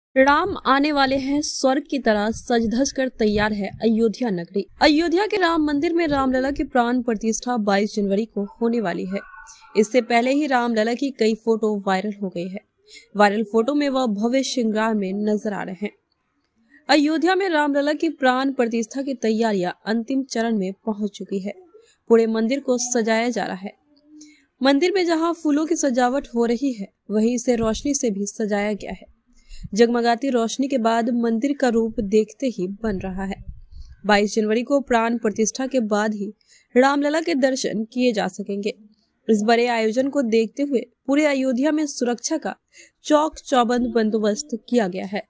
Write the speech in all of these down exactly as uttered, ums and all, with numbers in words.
राम आने वाले हैं, स्वर्ग की तरह सज धज कर तैयार है अयोध्या नगरी। अयोध्या के राम मंदिर में रामलला की प्राण प्रतिष्ठा बाईस जनवरी को होने वाली है। इससे पहले ही रामलला की कई फोटो वायरल हो गई है। वायरल फोटो में वह भव्य श्रृंगार में नजर आ रहे हैं। अयोध्या में रामलला की प्राण प्रतिष्ठा की तैयारियां अंतिम चरण में पहुंच चुकी है। पूरे मंदिर को सजाया जा रहा है। मंदिर में जहां फूलों की सजावट हो रही है, वहीं इसे रोशनी से भी सजाया गया है। जगमगाती रोशनी के बाद मंदिर का रूप देखते ही बन रहा है। बाईस जनवरी को प्राण प्रतिष्ठा के बाद ही रामलला के दर्शन किए जा सकेंगे। इस बड़े आयोजन को देखते हुए पूरे अयोध्या में सुरक्षा का चौक चौबंद बंदोबस्त किया गया है।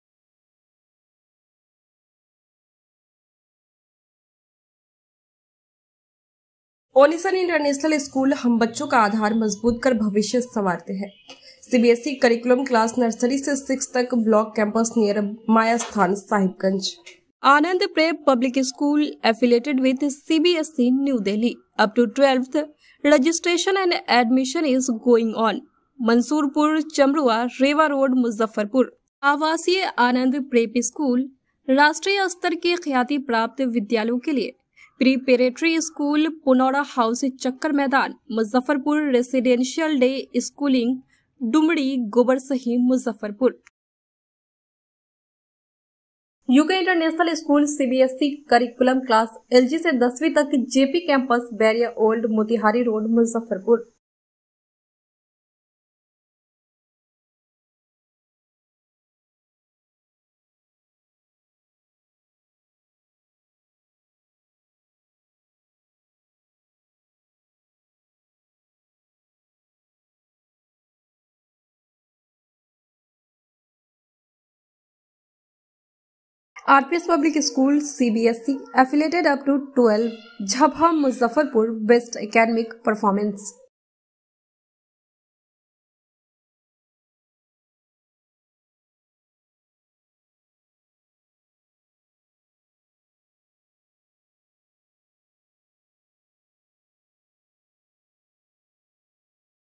ओनिसन इंटरनेशनल स्कूल हम बच्चों का आधार मजबूत कर भविष्य संवारते हैं। सीबीएसई करिकुलम क्लास नर्सरी से सिक्स तक block campus near Maya Sthan Sahibganj. Anand prep public school affiliated with CBSE New Delhi up to twelfth registration and admission is going on. Mansurpur Chamrua Rewa road Muzaffarpur. आवासीय आनंद प्रेप स्कूल राष्ट्रीय स्तर के ख्याति प्राप्त विद्यालयों के लिए preparatory school Punaura house Chakkar Maidan Muzaffarpur. Residential day schooling Dumri Gobarsahi Muzaffarpur. UK international school CBSE curriculum class LG से दसवीं तक JP campus Bairiya old Motihari road Muzaffarpur. RPS public school CBSE affiliated up to twelve Jhapaha Muzaffarpur best academic performance.